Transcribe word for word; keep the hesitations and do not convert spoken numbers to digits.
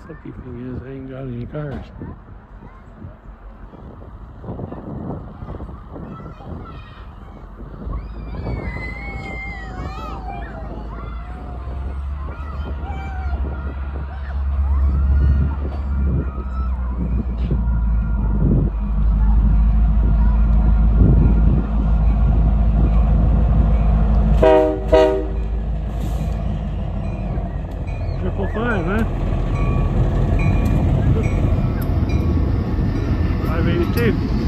Lucky thing is I ain't got any cars. Triple five, huh? five eighty-two.